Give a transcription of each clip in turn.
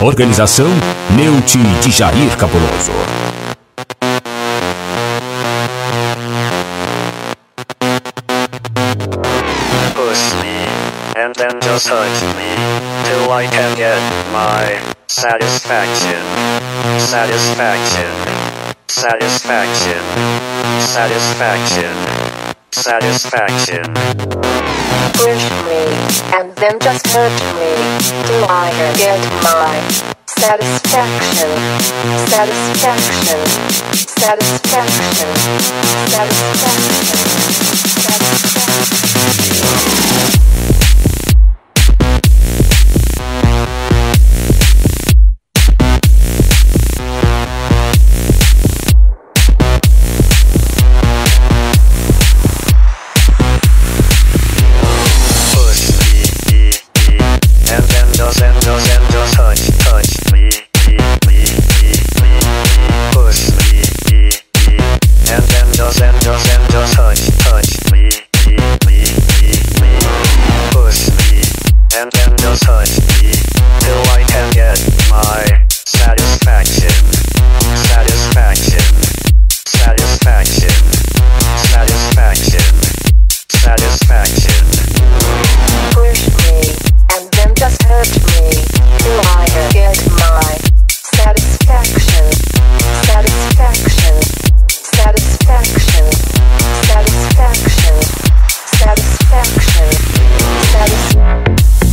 Organização Neuti de Jair Cabuloso. Push me, and then just hurt me, till I can get my satisfaction. Satisfaction. Satisfaction. Satisfaction. Satisfaction. Push me, and then just hurt me, till I can get my satisfaction. Satisfaction. Satisfaction. Satisfaction. Satisfaction. Touch me, push me, and then just touch me, push me, and then just touch me, till I can get my satisfaction, satisfaction, satisfaction, satisfaction, satisfaction. Push me, and then just hurt me, till I can get my satisfaction, satisfaction, satisfaction, satisfaction, satisfaction, satisfaction.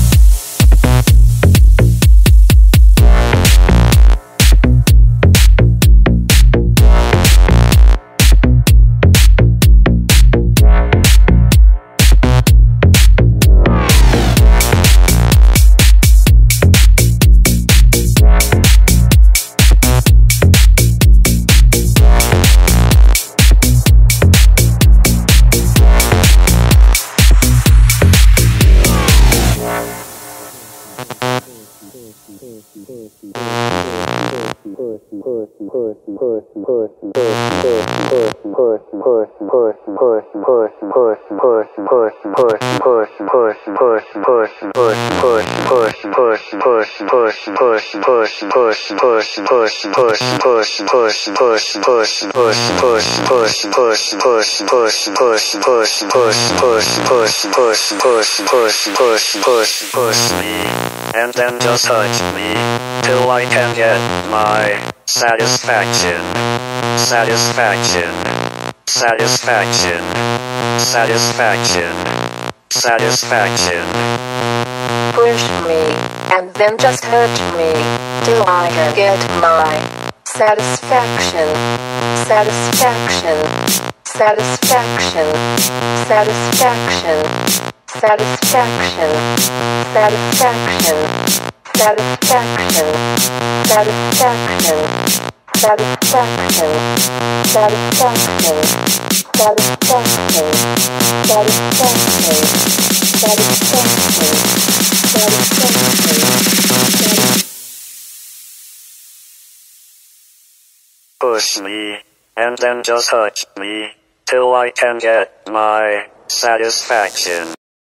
Push me, and then just touch me, till I can get my satisfaction, satisfaction, satisfaction, satisfaction, satisfaction. Push me, and then just hurt me, till I can get my satisfaction, satisfaction, satisfaction, satisfaction, satisfaction, satisfaction, satisfaction, satisfaction, satisfaction, satisfaction, satisfaction, satisfaction, satisfaction, satisfaction. Push me, and then just touch me, till I can get my satisfaction.